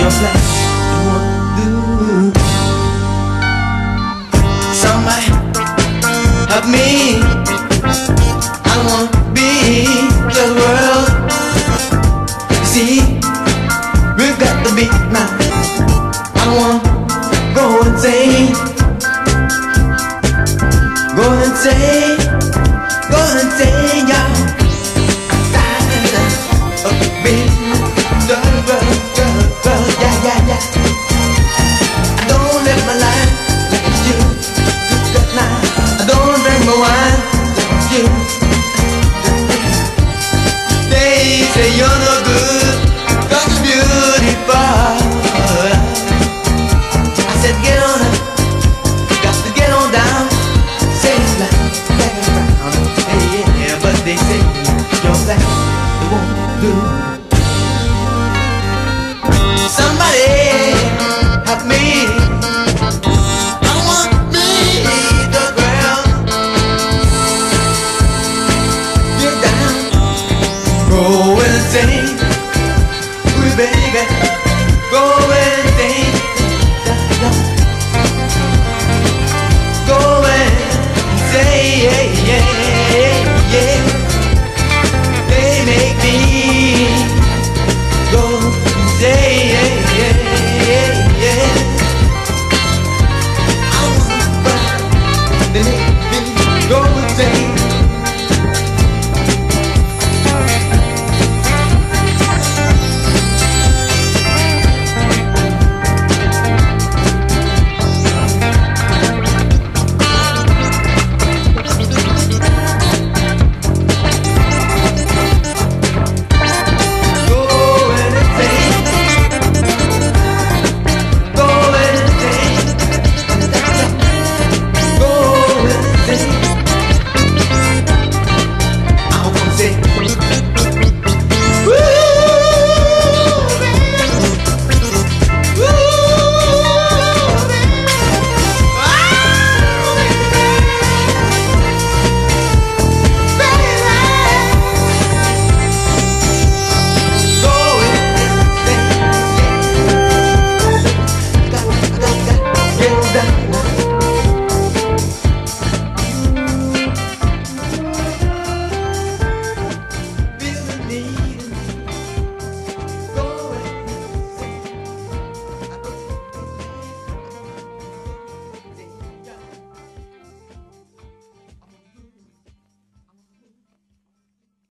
your black won't do. Somebody help me. I wanna be the world. You see, we've got to be now. I wanna go insane. Go insane. Go insane, y'all. I'm tired of being the world, yeah, yeah, yeah. I don't live my life like you. Good night. I don't drink my wine like you. They say you're no good, 'cause you're beautiful. I said get on up, got to get on down. Say it's black, black and brown. Hey, yeah, but they say you're black, it won't do. Somebody help me. I want me the girl. You're down, go insane. Ooh, baby, go insane. Go insane, yeah, yeah.